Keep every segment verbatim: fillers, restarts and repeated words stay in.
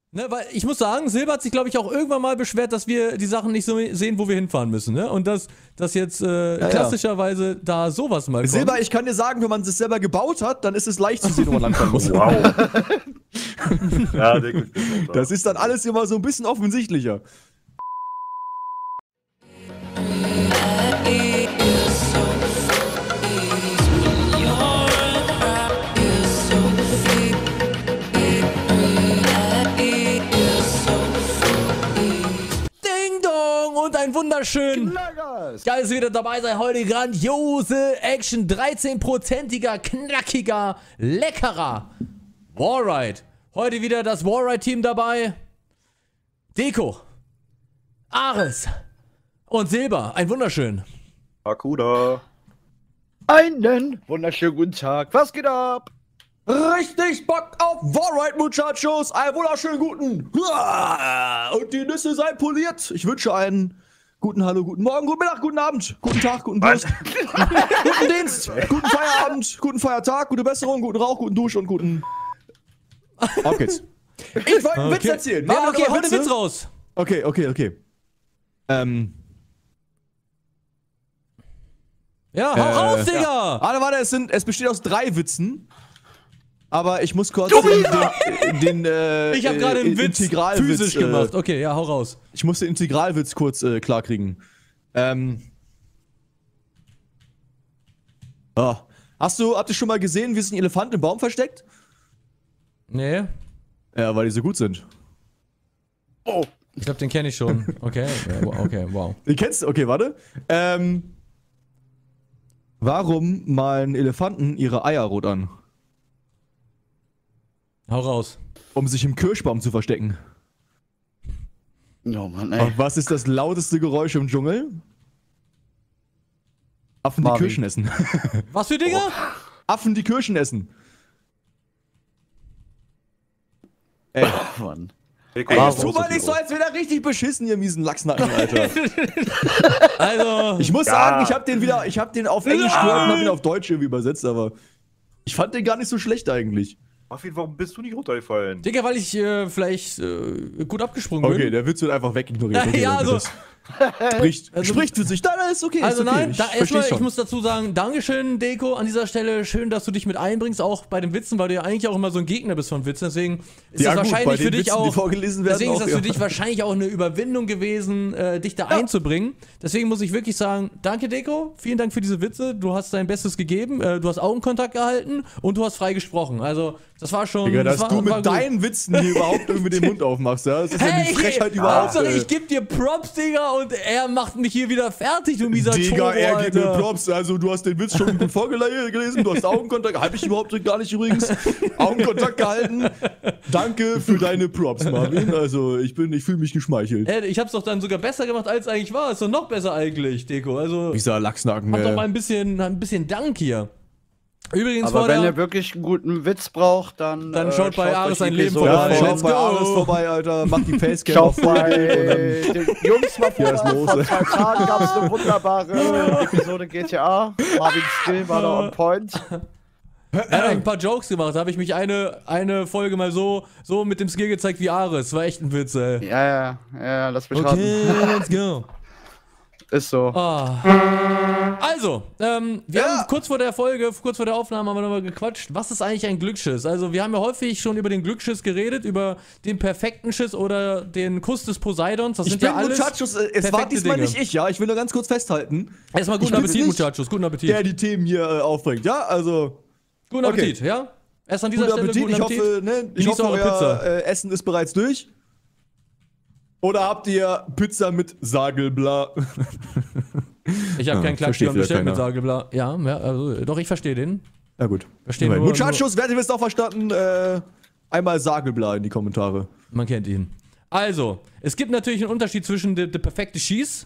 Ne, weil ich muss sagen, Silber hat sich, glaube ich, auch irgendwann mal beschwert, dass wir die Sachen nicht so sehen, wo wir hinfahren müssen, ne? Und dass, dass jetzt äh, ja, klassischerweise ja. da sowas mal kommt. Silber, ich kann dir sagen, wenn man es selber gebaut hat, dann ist es leicht zu sehen, wo man langfahren muss. Wow. Ja, denke ich. Das ist dann alles immer so ein bisschen offensichtlicher. Ein wunderschön Knackers. geil, dass ihr wieder dabei seid. Heute grandiose Action, dreizehn-prozentiger, knackiger, leckerer Warride. Heute wieder das Warride-Team dabei. Deko, Ares und Silber. Ein wunderschön. Akuda. Einen wunderschönen guten Tag. Was geht ab? Richtig Bock auf Warride, Muchachos. Einen wunderschönen guten. Und die Nüsse seien poliert. Ich wünsche einen guten Hallo, guten Morgen, guten Mittag, guten Abend, guten Tag, guten Durst, guten Dienst, guten Feierabend, guten Feiertag, gute Besserung, guten Rauch, guten Dusch und guten... Auf geht's. Ich wollte einen Okay. Witz erzählen. Ja, okay, hau den Witze? Witz raus. Okay, okay, okay. Ähm... Ja, hau Äh, raus, Digga. Ja. Warte, warte, es, sind, es besteht aus drei Witzen. Aber ich muss kurz den, den, den äh, Ich habe gerade einen äh, Witz Integralwitz, physisch äh, gemacht. Okay, ja, hau raus. Ich muss den Integralwitz kurz äh, klarkriegen. Ähm. Oh. Hast du, habt ihr schon mal gesehen, wie sich ein Elefant im Baum versteckt? Nee, Ja, weil die so gut sind. Oh. ich glaube, den kenne ich schon. Okay, ja, okay, wow. Den kennst du? Okay, warte. Ähm. Warum malen Elefanten ihre Eier rot an? Hau raus. Um sich im Kirschbaum zu verstecken. Oh Mann, ey. Und was ist das lauteste Geräusch im Dschungel? Affen, die Marvin. Kirschen essen. Was für Dinger? Affen, die Kirschen essen. Ey, Oh, Mann. ey Warum tu mal nicht so, als wäre er richtig beschissen, ihr miesen Lachsnacken, Alter. Also, Ich muss Ja. sagen, ich hab den wieder, ich hab den auf Englisch gehört und hab ihn auf Deutsch irgendwie übersetzt, aber ich fand den gar nicht so schlecht eigentlich. Marvin, warum bist du nicht runtergefallen? Digga, weil ich äh, vielleicht äh, gut abgesprungen Okay, bin. der Witz wird einfach wegignoriert. Okay, Ja, danke, also- das Spricht, Also- spricht für sich. Da, da ist okay. Also ist okay. nein, ich da, versteh's erstmal, ich schon. muss dazu sagen, Dankeschön, Deko, an dieser Stelle. Schön, dass du dich mit einbringst, auch bei den Witzen, weil du ja eigentlich auch immer so ein Gegner bist von Witzen. Deswegen ist Ja, es gut, bei wahrscheinlich den für dich Witzen, die auch. vorgelesen werden, Deswegen ist auch, das ja. für dich wahrscheinlich auch eine Überwindung gewesen, äh, dich da einzubringen. Deswegen muss ich wirklich sagen, danke, Deko. Vielen Dank für diese Witze. Du hast dein Bestes gegeben, äh, du hast Augenkontakt gehalten und du hast frei gesprochen. Also, das war schon. Digga, dass das war, du war mit gut. deinen Witzen hier überhaupt irgendwie den Mund aufmachst, ja? Das ist ja Hey, die Frechheit ich, überhaupt. Hauptsache, ey. ich geb dir Props, Digga, und er macht mich hier wieder fertig, du mieser Digga, Toro, er gibt mir Alter. Props. Also, du hast den Witz schon gut vorgelesen, du hast Augenkontakt. Hab ich überhaupt gar nicht übrigens. Augenkontakt gehalten. Danke für deine Props, Marvin. Also, ich bin, ich fühle mich geschmeichelt. Ey, ich hab's doch dann sogar besser gemacht, als eigentlich war. Ist doch noch besser eigentlich, Deko. Also, Dieser Lachsnacken, hab doch mal ey. ein bisschen, ein bisschen Dank hier. Übrigens, Aber vor wenn der, ihr wirklich einen guten Witz braucht, dann. Dann schaut bei Ares euch sein die Leben Episode Ja, vorbei. an. schau Let's bei go. Ares vorbei, Alter. Mach die Facecam Schau auf Full bei und dann- den Jungs mal vor, Hier ist los, vor ey. zwei Tagen gab es eine wunderbare Episode G T A. Marvin Skill war da on point. er hat ein paar Jokes gemacht. Da habe ich mich eine, eine Folge mal so, so mit dem Skill gezeigt wie Ares. War echt ein Witz, ey. Ja, ja, ja, lass mich Okay, raten. let's go. Ist so. Ah. Also, ähm, wir Ja. haben kurz vor der Folge, kurz vor der Aufnahme haben wir nochmal gequatscht. Was ist eigentlich ein Glücksschiss? Also, wir haben ja häufig schon über den Glücksschiss geredet, über den perfekten Schiss oder den Kuss des Poseidons. Das Ich sind bin ja alles Muchachos, äh, es war perfekte diesmal Dinge. nicht ich, ja? Ich will nur ganz kurz festhalten, Erstmal guten Ich bin's Appetit, nicht. Muchachos, guten Appetit. der die Themen hier äh, aufbringt, ja? Also, Guten okay. Appetit, ja? Erst an dieser guten Stelle Appetit. guten Ich Appetit. hoffe, ne, ich Genießt hoffe eure euer Pizza. äh, Essen ist bereits durch. Oder habt ihr Pizza mit Sagelbla? Ich habe Ah, keinen versteht Klackstürm wieder bestellt mit keiner. Sagelbla. Ja, ja, also, doch, ich verstehe den. Na gut. Verstehen Immerhin. nur- Muchachos, wer hat es auch verstanden? Äh, einmal Sagelbla in die Kommentare. Man kennt ihn. Also, es gibt natürlich einen Unterschied zwischen der perfekte Schieß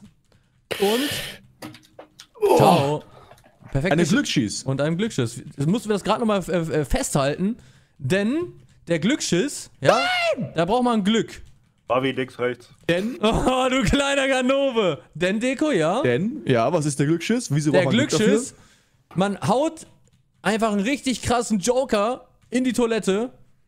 und Ciao. Perfekte Eine Sch- Glücksschieß. und einem Glücksschiss. Jetzt mussten wir das gerade nochmal äh, äh, festhalten, denn der Glücksschiss, ja, da braucht man Glück. Marvin, links, rechts. Denn, Oh, du kleiner Ganove. Denn, Deko, ja, denn, ja, was ist der Glücksschiss? Wieso der braucht man Glück dafür? Glücksschiss, man haut einfach einen richtig krassen Joker in die Toilette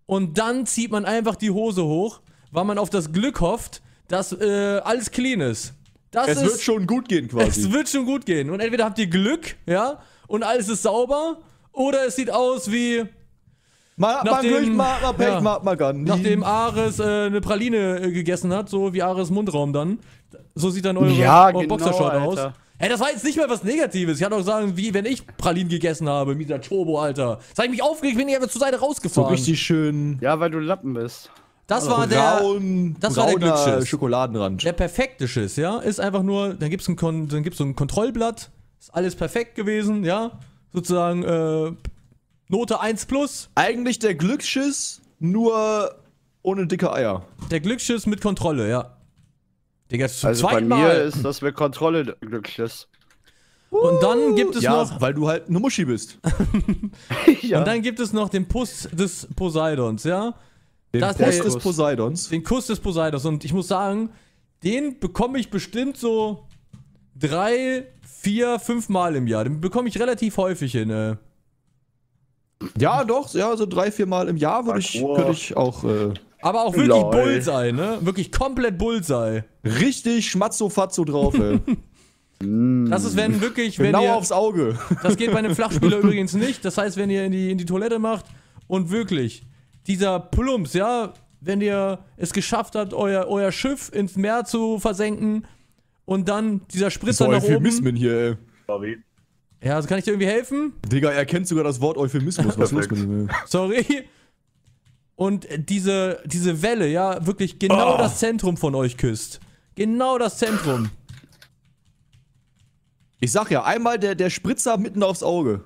und dann zieht man einfach die Hose hoch, weil man auf das Glück hofft, dass äh, alles clean ist. Das Es ist, wird schon gut gehen quasi. Es wird schon gut gehen. Und entweder habt ihr Glück, ja, und alles ist sauber, oder es sieht aus wie, mal, mal nachdem- Glück, mal, mal Pech, ja. mal, mal Gun. nachdem Ares äh, eine Praline äh, gegessen hat, so wie Ares Mundraum dann. So sieht dann eure, Ja, eure genau, Boxershort aus. Alter. Hey, das war jetzt nicht mal was Negatives. Ich kann auch sagen, wie wenn ich Pralinen gegessen habe mit dieser Turbo, Alter. Das hat mich aufgeregt, bin ich einfach zur Seite So rausgefahren. richtig schön Ja, weil du Lappen bist. das war der, braun, das war der brauner Glücksschiss. Schokoladenrand. der perfekte Schiss, ja. Ist einfach nur, dann gibt's ein, Kon dann gibt's so ein Kontrollblatt. Ist alles perfekt gewesen, ja. Sozusagen, äh, Note eins plus. Eigentlich der Glücksschiss, nur ohne dicke Eier. Der Glücksschiss mit Kontrolle, ja. Digga, zum Also bei zweiten mir Mal. ist das mit Kontrolle glücklich. Und dann gibt es Ja, noch. weil du halt eine Muschi bist. Ja. Und dann gibt es noch den Puss des Poseidons, ja. Den Das- Post ey, des Poseidons. Den Kuss des Poseidons. Und ich muss sagen, den bekomme ich bestimmt so drei, vier, fünf Mal im Jahr. Den bekomme ich relativ häufig hin. Äh. Ja, doch, ja, so drei, vier Mal im Jahr würde ich, Parkour. würd ich auch äh, Aber auch wirklich Lol. Bullseye, ne? Wirklich komplett Bullseye. richtig schmatzo-fatzo drauf, ey. Das ist, wenn wirklich, wenn Genau ihr, aufs Auge. das geht bei einem Flachspieler übrigens nicht. Das heißt, wenn ihr in die, in die Toilette macht und wirklich dieser Plumps, ja, wenn ihr es geschafft habt, euer, euer Schiff ins Meer zu versenken und dann dieser Spritzer So nach oben. Euphemismen hier, ey. Fabi. Ja, also kann ich dir irgendwie helfen? Digga, er kennt sogar das Wort Euphemismus. Was ist los mit ihm, ey? Sorry. Und diese, diese Welle, ja, wirklich genau Oh. das Zentrum von euch küsst. Genau das Zentrum. Ich sag ja, einmal der, der Spritzer mitten aufs Auge.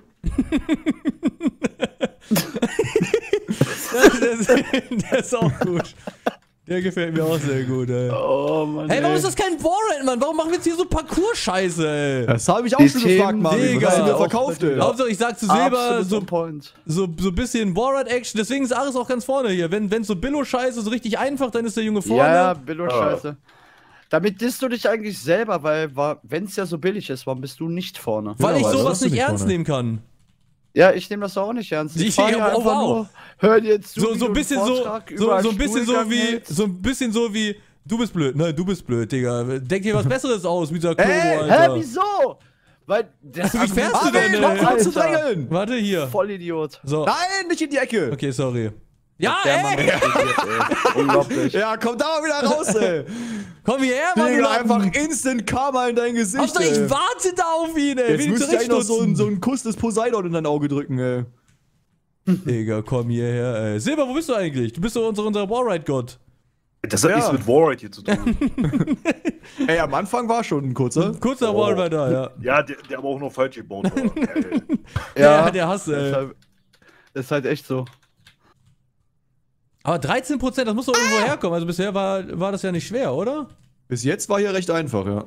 der, ist, der ist auch gut. Der gefällt mir auch sehr gut, ey. Oh Mann. Hey, warum ey. ist das kein Warrant, Mann? Warum machen wir jetzt hier so Parcours-Scheiße, ey? Das habe ich auch Die schon Themen, gefragt, Marvin. Digga. Was hast du mir Auch verkauft, mit ey? den- Hauptsache, ich sag zu Silber Absolut so, on point. so, so bisschen Warrant-Action. Deswegen ist Ares auch ganz vorne hier. Wenn wenn so Billo-Scheiße so richtig einfach, dann ist der Junge vorne. Ja, ja, Billo-Scheiße. Damit disst du dich eigentlich selber, weil wenn es ja so billig ist, warum bist du nicht vorne? Weil Ja, ich aber sowas das ist nicht nicht ernst vorne. nehmen kann. Ja, ich nehme das auch nicht ernst. Ich- Ich fahr ja, hier oh, einfach wow. nur, hör dir jetzt zu, So, wie so du ein einen bisschen so, Vortrag so, über so ein bisschen so Stuhlgang wie, hältst. so ein bisschen so wie, du bist blöd, nein, du bist blöd, Digga. Denk dir was Besseres aus mit dieser Turbo, Ey, Hä, Alter. wieso? Weil das Wie fährst du denn, Marvin, ey? hör auf zu Alter. drängeln! Warte hier. Vollidiot. So. Nein, nicht in die Ecke! Okay, sorry. Ja, Der Mann ey! explodiert, ey. Unglaublich. Ja, komm da mal wieder raus, ey! Komm hierher, Mann, du Digga, Lappen. einfach instant Karma in dein Gesicht, Hauptsache, ey. ich warte da auf ihn, ey. Jetzt Will ihn müsste ich eigentlich noch so, einen- zurechtstutzen. so einen Kuss des Poseidon in dein Auge drücken, ey. Digga, komm hierher, ey. Silber, wo bist du eigentlich? Du bist doch unser, unser Warride-Gott. Das hat Ja. nichts mit Warride hier zu tun. Ey, am Anfang war schon ein kurzer. Kurzer Oh. Warride da, ja. Ja, der, der aber auch noch falsch gebaut war. Ey. Ja, der Hass, ist ey. halt, ist halt echt so. Aber dreizehn Prozent, das muss doch irgendwo herkommen. Also bisher war, war das ja nicht schwer, oder? Bis jetzt war hier recht einfach, ja.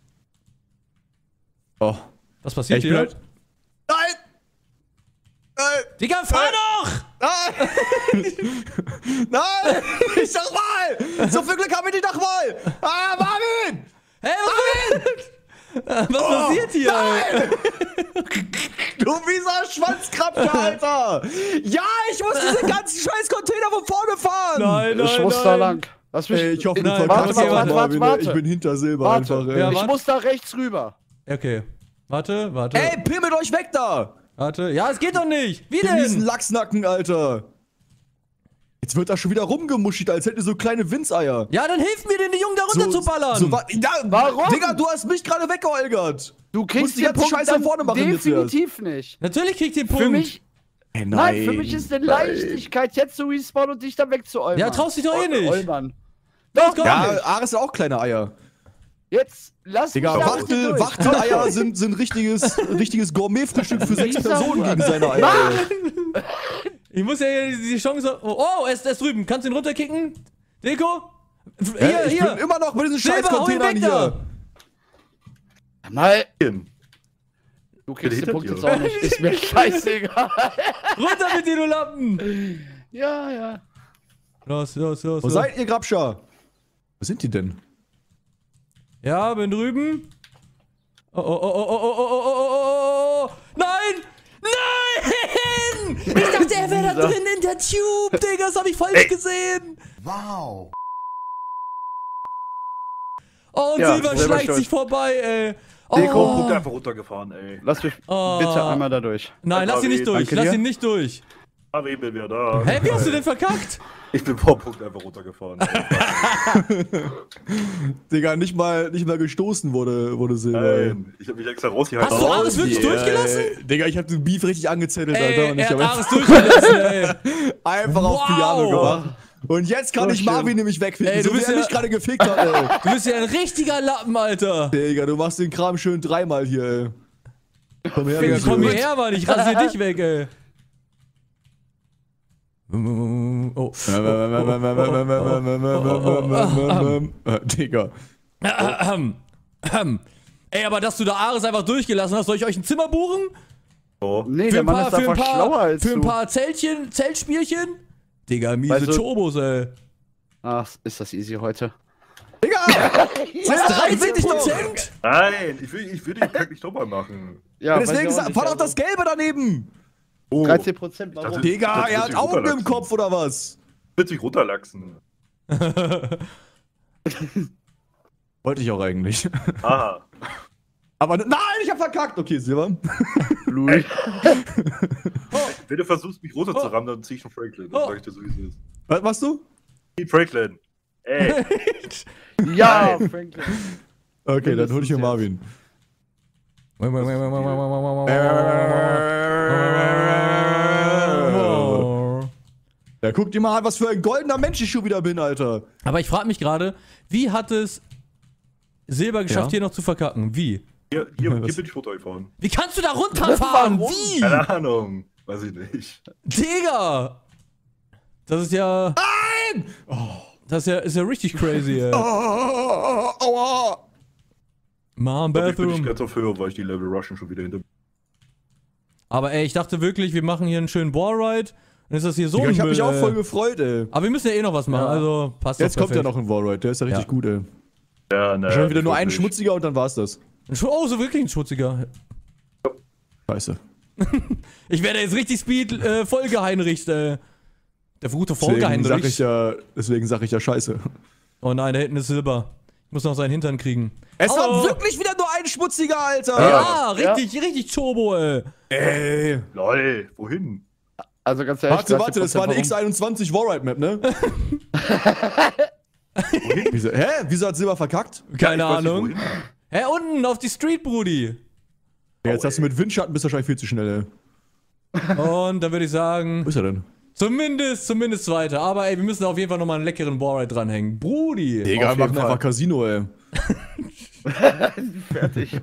Oh. Was Ja, passiert ich bin hier? halt. Nein! Nein! Digga, fahr doch! Nein! Nein! Ich sag mal! So viel Glück habe ich nicht doch mal! Ah, Marvin! Hey, was denn? Was passiert hier, ey? Du mieser Schwanzkrabbe, Alter! Ja, ich muss diese ganzen scheiß Container von vorne fahren! Nein, nein, Ich muss nein. da lang. Lass mich. Ey, ich hoffe, du Nein, verkackst warte, auch, warte, Marvin, warte, Ich bin hinter Silber Warte. einfach, ey. Ja, Ich warte. muss da rechts rüber. Okay. Warte, warte. Ey, pimmelt euch weg da! Warte. Ja, es geht doch nicht. Wie In diesen denn? Lachsnacken, Alter! Jetzt wird da schon wieder rumgemuschielt, als hätte ihr so kleine Winzeier. Ja, dann hilf mir, den Jungen da runter zu ballern. So, wa- ja, Warum? Digga, du hast mich gerade weggeolgert. Du Musst kriegst die den ganze Punkt Scheiße dann vorne machen jetzt erst. definitiv nicht. Natürlich kriegt ihr den Punkt. Für mich, Ey, nein, für mich ist eine Leichtigkeit, jetzt zu respawnen und dich dann wegzuäumern. Ja, traust dich doch eh nicht. Äumern. Doch, komm. Ja, Ares hat auch kleine Eier. Jetzt lass Digga, mich da Wachtel, durch. Wachteleier sind, sind richtiges, richtiges Gourmet-Frühstück für sechs Dieser Personen Hunger. gegen seine Eier. ey. Ich muss ja hier die Chance. Oh, oh, er ist, er ist drüben. Kannst du ihn runterkicken? Deko? Hier, Hä? Ich hier. bin immer noch bei diesen scheiß Silber, hau ihn Containern weg hier. da. Mal, Hin. du kriegst den hinter Punkt dir. jetzt auch nicht. Ist mir scheißegal. Runter mit dir, du Lappen. Ja, ja. Los, los, los. Wo los. seid ihr, Grabscher? Wo sind die denn? Ja, bin drüben. Oh, oh, oh, oh, oh, oh, oh, oh, oh, oh, oh. Nein! Nein! Ich dachte, er wäre da dieser- drin in der Tube, Digga? Das hab ich falsch gesehen. Wow. Oh, und Ja, Silber selber schleicht schuld. sich vorbei, ey. Nee, komm, Oh. Punkt einfach runtergefahren, ey. Lass mich Oh. bitte einmal da durch. Nein, lass ihn nicht durch. Danke Lass dir. ihn nicht durch. Ah, ich bin wieder da. Hä, wie hast du denn verkackt? Ich bin vor Punkt einfach runtergefahren. Digga, nicht mal, nicht mal gestoßen wurde, wurde Silber. Nein, ich hab mich extra rausgehalten. Hast du Ares wirklich Yeah. durchgelassen? Digga, ich hab den Beef richtig angezettelt, Alter. Ey, Und er ich hat hab Ares durchgelassen, ey. einfach auf Wow. Piano gemacht. Und jetzt kann So ich schön. Marvin nämlich wegficken, Ey, du so wie bist er ja- mich gerade gefickt hat, ey. Du bist ja ein richtiger Lappen, Alter. Digga, du machst den Kram schön dreimal hier, ey. Komm her, Digga, Junge. komm hierher, Mann. Ich rasier dich weg, ey. Oh. Digga. Ahem. Ahem. Ey, aber dass du da Ares einfach durchgelassen hast, soll ich euch ein Zimmer buchen? So. Nee, Für der ein Mann paar, ist für ein einfach schlauer paar, als für ein du. paar Zeltchen, Zeltspielchen? Digga, miese Weißt du- Chobos, ey. Ach, ist das easy heute. Digga! Was, dreizehn dich doch. Prozent? Nein, ich will, ich will den Kack nicht nochmal machen. Ja, Deswegen weiß ich auch sa- nicht, fahr doch also das Gelbe daneben! Oh, dreizehn Prozent, warum? dachte- Digga, Das er wird hat sich Augen im runterlachsen. Kopf oder was? Wird sich runterlachsen. Wollte ich auch eigentlich. Aha. Aber nein, ich hab verkackt! Okay, Silber. Louis. Wenn du versuchst, mich runterzurammen, dann zieh ich einen Franklin. Das Oh. sag ich dir so, wie es ist. Was machst du? Zieh Franklin. Ey, Ja, Franklin. Okay, dann hol ich mir Mindestens Marvin. Ja, guck dir mal an, was für ein goldener Mensch ich schon wieder bin, Alter. Aber ich frage mich gerade, wie hat es Silber geschafft, Ja. hier noch zu verkacken? Wie? hier, hier, hier Was? bin ich runtergefahren. Wie kannst du da runterfahren? Warum? Wie? Keine Ahnung. Weiß ich nicht. Digga! Das ist ja. Nein! Das ist ja, ist ja richtig crazy, ey. Oh, aua! Mom, Ich bin nicht Bathroom. ganz auf Höhe, weil ich die Level Rushen schon wieder hinter mir. Aber ey, ich dachte wirklich, wir machen hier einen schönen Wallride. Dann ist das hier so Digga, ein ich hab Müll, mich auch ey. voll gefreut, ey. Aber wir müssen ja eh noch was machen, Ja. also passt Jetzt doch kommt ja perfekt. noch ein Wallride, der ist ja richtig Ja. gut, ey. Ja, ne. Schon wieder nur ein wirklich. schmutziger und dann war's das. Oh, so wirklich ein schmutziger. Scheiße. Ich werde jetzt richtig Speed äh, Folge Heinrichs, äh. Der gute Deswegen Folge sag ich Heinrichs. ja, deswegen sag ich ja Scheiße. Oh nein, da hinten ist Silber. Ich muss noch seinen Hintern kriegen. Es Oh. war wirklich wieder nur ein schmutziger, Alter! Ja, richtig, richtig Turbo, ey. Ey! Lol, wohin? Also ganz ehrlich, Warte, warte, das war eine warum? X einundzwanzig Wallride-Map, ne? Wieso, hä? Wieso hat Silber verkackt? Keine Ich weiß nicht, Ahnung. wohin. Hä, unten auf die Street, Brudi. Ja, jetzt hast du mit Windschatten bist du wahrscheinlich viel zu schnell, ey. Und dann würde ich sagen, Wo ist er denn? zumindest, zumindest zweiter. Aber ey, wir müssen auf jeden Fall nochmal einen leckeren Wallride dranhängen. Brudi. Digga, Auf wir jeden machen Fall. einfach Casino, ey. Fertig.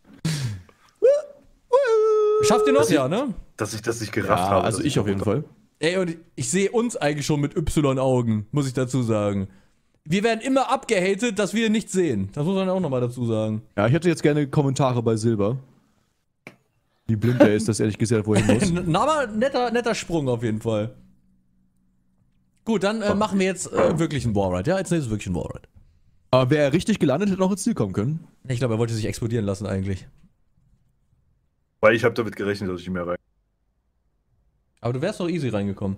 Schafft ihr noch? Ja, ne? Dass ich das nicht gerafft Ja, habe. also dass ich auf jeden Fall. Ey, und ich sehe uns eigentlich schon mit Y-Augen, muss ich dazu sagen. Wir werden immer abgehatet, dass wir nichts sehen. Das muss man auch nochmal dazu sagen. Ja, ich hätte jetzt gerne Kommentare bei Silber. Wie blind der ist, dass er nicht gesehen hat, wohin muss. Na, aber netter, netter Sprung auf jeden Fall. Gut, dann äh, machen wir jetzt äh, wirklich einen Wallride. Ja, jetzt ist es wirklich ein Wallride. Aber wäre er richtig gelandet, hätte er noch ins Ziel kommen können. Ich glaube, er wollte sich explodieren lassen eigentlich. Weil ich habe damit gerechnet, dass ich mehr rein. Aber du wärst doch easy reingekommen.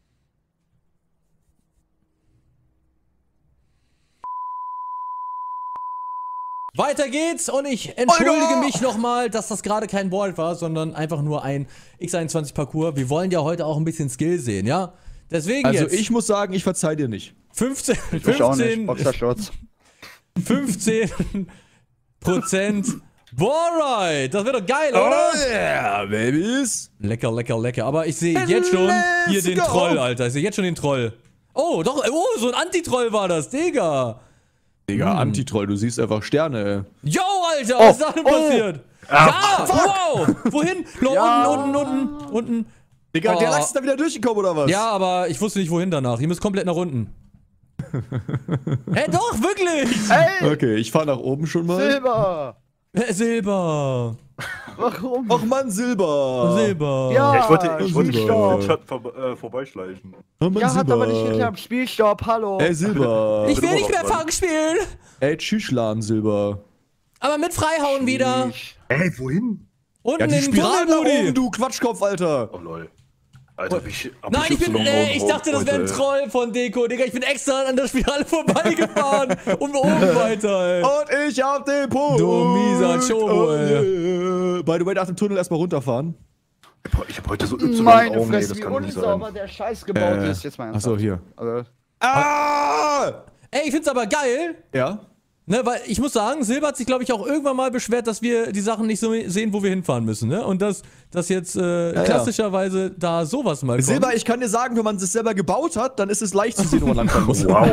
Weiter geht's und ich entschuldige Alter! mich nochmal, dass das gerade kein Wall war, sondern einfach nur ein X einundzwanzig Parcours. Wir wollen ja heute auch ein bisschen Skill sehen, ja? Deswegen Also jetzt ich muss sagen, ich verzeih dir nicht. fünfzehn, Ich auch nicht. fünfzehn, Boxershorts. fünfzehn Prozent Wallride. Das wird doch geil, oder? yeah, Babys. Lecker, lecker, lecker. Aber ich sehe jetzt schon hier Let's den go. Troll, Alter. Ich sehe jetzt schon den Troll. Oh, doch. Oh, so ein Anti-Troll war das, Digga. Digga, Antitroll, du siehst einfach Sterne, ey. Yo, Alter, was ist da denn oh. passiert? Ja, wow. Wohin? Lo, Ja. Unten, unten, unten, unten. Digga, der Oh. Lachs ist da wieder durchgekommen, oder was? Ja, aber ich wusste nicht, wohin danach. Ihr müsst komplett nach unten. Hä, doch, wirklich. Hey, Okay, ich fahr nach oben schon mal. Silber! Äh, Silber. Warum? Och Mann, Silber. Silber. Ja. Ja, ich wollte, ich wollte Silber. den Chat vor, äh, vorbeischleichen. Oh Mann, Ja, hat Silber. aber nicht geklappt. Spielstopp, hallo. Ey, Silber. Ich will immer nicht noch mehr dran. Fang spielen. Ey, Tschüsschlan, Silber. Aber mit Freihauen wieder. Ey, wohin? Unten Ja, die in den Tunnel, Spirale da Brudi. oben, du Quatschkopf, Alter. Oh lol. Alter, wie ich, Nein, ich bin, äh, ich dachte, das wäre ein Troll von Deko, Digga. Ich bin extra an der Spirale vorbeigefahren und oben weiter, ey. Und ich hab den Punkt. Du mieser Chobo, ey. By the way, nach dem Tunnel erstmal runterfahren. Ich hab heute so Y Meine Augen, ey, Fresse, das wie kann nicht unsauber sein. der Scheiß gebaut Äh, ist. Jetzt mal Achso, hier. Also, Ah! Ey, ich find's aber geil, Ja? ne, weil ich muss sagen, Silber hat sich, glaube ich, auch irgendwann mal beschwert, dass wir die Sachen nicht so sehen, wo wir hinfahren müssen, ne? Und dass, dass jetzt äh, ja. klassischerweise da sowas mal kommt. Silber, ich kann dir sagen, wenn man es selber gebaut hat, dann ist es leicht zu sehen, wo man langfahren muss. Wow.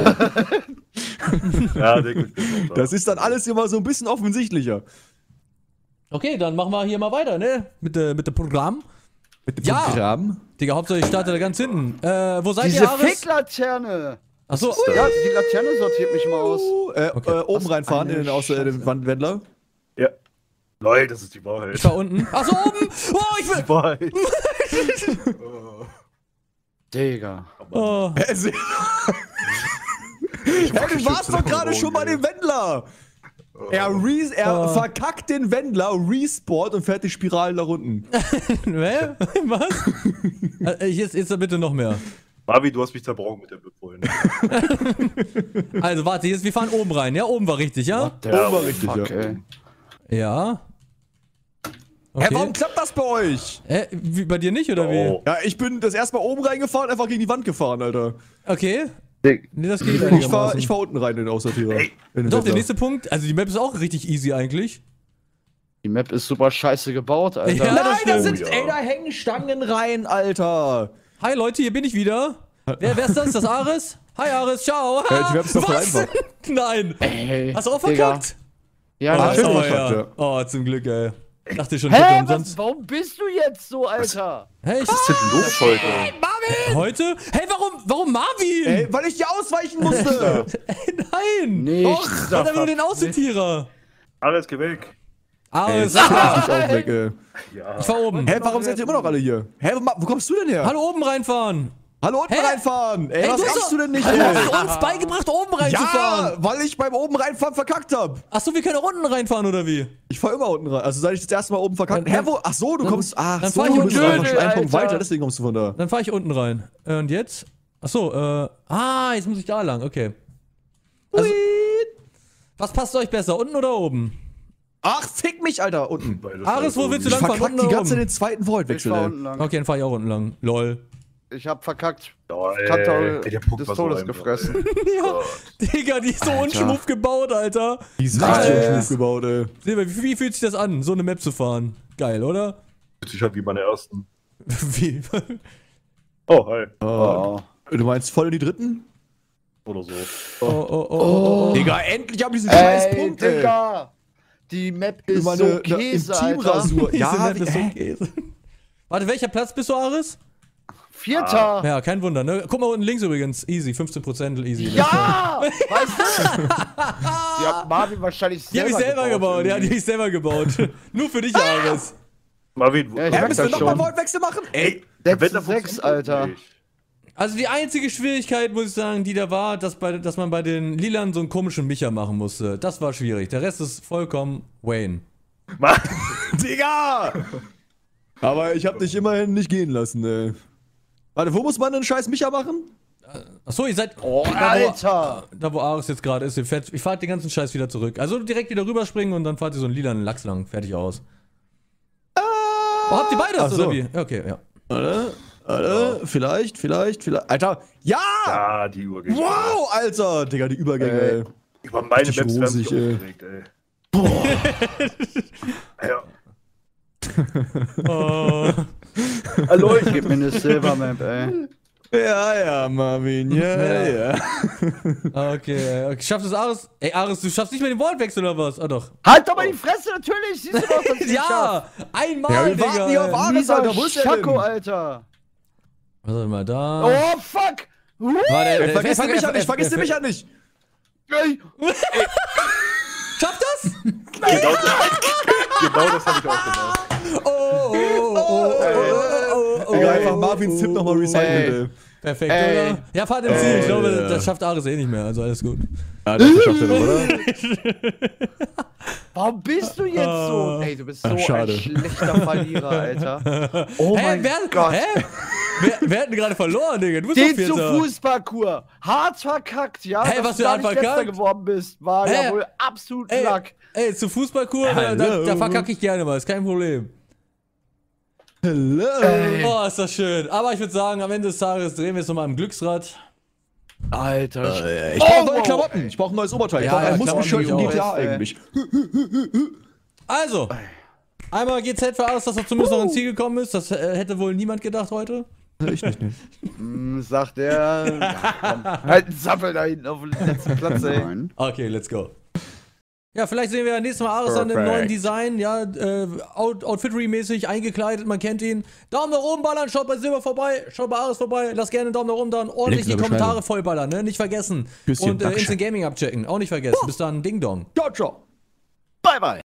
Ja, Deko, Das ist dann alles immer so ein bisschen offensichtlicher. Okay, dann machen wir hier mal weiter, ne? Mit, äh, mit dem Programm. Mit dem Ja. Programm. Digga, Hauptsache ich starte da ganz hinten. Äh, wo seid diese ihr, Ares? Ficklaterne! Achso, Ja, die Laterne sortiert mich mal aus. Uh, äh, Okay. äh, oben reinfahren eine in den, aus, äh, den Scheiße. Wandwendler. Ja. Leute, das ist die Wahrheit. ich war unten. Achso, oben! Oh, ich will. Die Wahrheit. Digga. Oh. Hä, Sie- Hey, du warst doch gerade schon bei dem Wendler. Er, re er Oh. verkackt den Wendler, respawnt und fährt die Spiralen nach unten. Hä? Was? Äh, jetzt, jetzt bitte noch mehr. Marvin, du hast mich zerbrochen mit der Blöd vorhin. Also warte, jetzt, wir fahren oben rein. Ja, oben war richtig, ja? Der Oben war richtig, fuck, ja. ey. Ja. Hä, Okay. warum klappt das bei euch? Hä, wie, bei dir nicht, oder wie? Oh. Ja, ich bin das erste Mal oben reingefahren, einfach gegen die Wand gefahren, Alter. Okay. Dick. Nee, das geht Ich fahr, einigermaßen. ich fahr unten rein in den Aussortierer. Ey. In den Doch, der Wendler. nächste Punkt, also die Map ist auch richtig easy eigentlich. Die Map ist super scheiße gebaut, Alter. Ja. Nein, da Oh, sind, ja. ey, da hängen Stangen rein, Alter. Hi Leute, hier bin ich wieder. Wer, wer ist das? Das Ares? Hi Ares, ciao. Ja, die Map ist doch voll Was? einfach. Nein. Ey, Hast du auch Digga. verkackt? Ja, Ah, natürlich. ist Oh, auch verkackt, ja. ja. Oh, zum Glück, ey. Ich dachte schon, ich hätte Hä, was, umsonst. warum bist du jetzt so, Alter? Hey, ich, Was ist denn los heute? Marvin! Heute? Hey, warum, warum Marvin? Ey, weil ich dir ausweichen musste. Nein! Nicht. Doch, hat einfach nur den Außentierer. Alles, geh weg. Ares, Ey, sag mich auch weg, ey. Ja. ich fahr oben. Hä, warum seid ihr immer noch alle hier? Hä, wo, wo kommst du denn her? Hallo, oben reinfahren. Hallo, unten Hä? reinfahren. Ey, Ey, was hast machst du denn nicht, Du ey? hast uns beigebracht, oben Ja, reinzufahren. weil ich beim oben reinfahren verkackt hab. Achso, wir können auch unten reinfahren, oder wie? Ich fahr immer unten rein. Also seit ich das erste Mal oben verkackt Dann- Hä, wo? Ach so, du dann- kommst. Ach dann so, fahr ich du unten bist einfach rein. schon einen Punkt Alter. weiter, deswegen kommst du von da. Dann fahre ich unten rein. Äh, Und jetzt? Achso, äh. Ah, jetzt muss ich da lang, okay. Also, was passt euch besser, unten oder oben? Ach, fick mich, Alter, unten. Beides Ares, wo also willst du Ich lang fahren? verkack Unten die oder ganze oben? den zweiten Ich Voidwechsel, fahr ey. unten lang. Okay, dann fahr ich auch unten lang. Lol. Ich hab verkackt. Oh, ey, Kakao ey, der Punkt des war so Todes einfach, gefressen. ey. Ja, Digga, die ist so Alter. unschmuff gebaut, Alter. Die ist Nice. richtig schmuck gebaut, ey. Silber, wie, wie fühlt sich das an, so eine Map zu fahren? Geil, oder? Fühlt sich halt wie meine ersten. Wie? Oh, hi. Oh. Du meinst voll in die dritten? Oder so. Oh, oh, oh, oh, oh. Digga, endlich hab ich diesen scheiß Ey, Punkt, ey. Digga! Die Map ist Meine- so ne, Käse, Alter. Intimrasur. Diese Ja, Map wie, ist so hä? Käse. Warte, welcher Platz bist du, Ares? Vierter! Ja, kein Wunder, ne? Guck mal unten links übrigens. Easy, fünfzehn Prozent easy. Ja! Weißt du? Die hat Marvin wahrscheinlich Die hab ich selber gebaut, ja, die hab ich selber gebaut. Nur für dich, Ares. Marvin, wo, Ja, ich Hä, merk müssen wir das nochmal schon. Voidwechsel machen? ey, sechs Wetter zu sechs, funktioniert Alter. nicht. Also die einzige Schwierigkeit, muss ich sagen, die da war, dass, bei, dass man bei den Lilan so einen komischen Micha machen musste. Das war schwierig. Der Rest ist vollkommen Wayne. Mann, Digga! Aber ich hab dich immerhin nicht gehen lassen, ey. Warte, wo muss man den scheiß Micha machen? Achso, ihr seid. Oh, da, wo, Alter! da, wo Ares jetzt gerade ist. Ihr fährt, ich fahrt den ganzen Scheiß wieder zurück. Also direkt wieder rüberspringen und dann fahrt ihr so einen lilanen Lachs lang. Fertig aus. Oh, habt ihr beides, Ach so. oder wie? Ja, okay, ja. Warte, warte, vielleicht, vielleicht, vielleicht. Alter, ja! ja, die Übergänge. Wow, Alter! Digga, die Übergänge, Ey. ey. Über meine Richtig Maps werden sich rosig, ey. aufgeregt, ey. Ja. Oh. Hallo, ich Gib mir eine Silver Map, ey. Ja, ja, Marvin, ja, ja. Okay, okay. Schafft es Ares? Ey, Ares, du schaffst nicht mehr den Wortwechsel oder was? Ah, doch. Halt doch mal die Fresse, natürlich! Siehst du doch, dass ich nicht Ja! Einmal, Ja, wir Digga! warten hier auf Ares, Dieser Alter, wo ist der Schako, denn? Alter! Warte mal, da. Oh, fuck! Uh, Warte, Ey, äh, vergiss äh, den Micha äh, nicht, äh, vergiss den äh, Micha nicht! ey. Schafft das? Genau, genau das habe ich auch gemacht. Oh, oh, oh, oh, oh, oh, oh, Digga, oh. einfach Marvins Tipp nochmal recyceln, Ey. ey. Perfekt, Ey. oder? Ja, fahrt im Ziel. Ich glaube, das schafft Ares eh nicht mehr, also alles gut. Ja, das schafft er doch, oder? Warum bist du jetzt so? Ey, du bist so Ach, schade. ein schlechter Verlierer, Alter. Oh Hä, mein wer, Gott. Hä? Wir, wir hätten gerade verloren, Digga. Du bist Den doch zu Vierter. Fußparcours. Hart verkackt, ja. Hey, dass was du für da hart nicht Letzter verkackt? geworden bist, war Hä? ja wohl absolut Ey, Lack. ey, zu Fußballkurs, da, da, da verkacke ich gerne mal, ist kein Problem. Hello. Oh, ist das schön. Aber ich würde sagen, am Ende des Tages drehen wir es nochmal im Glücksrad. Alter. Äh, ich brauche neue Klamotten. Ich brauche ein neues Oberteil. Ich Ja, brauche ja, ein Muskelshirt Klamotten von G T A auch. eigentlich. Also, einmal G Z für alles, dass er zumindest noch ins Ziel gekommen ist. Das äh, hätte wohl niemand gedacht heute. Ich nicht, ne? Hm, sagt er. Ja, komm. Halt einen Zappel da hinten auf dem letzten Platz, ey. Nein. Okay, let's go. Ja, vielleicht sehen wir ja nächstes Mal Ares dann im Perfekt. neuen Design, ja, äh, Out Outfittery-mäßig eingekleidet, man kennt ihn. Daumen nach oben ballern, schaut bei Silber vorbei, schaut bei Ares vorbei, lasst gerne einen Daumen nach oben da und ordentlich Link in die der Kommentare Beschreibung. vollballern, ne, nicht vergessen. Küsschen, Und äh, Dankeschön. Instant Gaming abchecken, auch nicht vergessen. Bis dann, Ding Dong. Ciao, ciao. Bye, bye.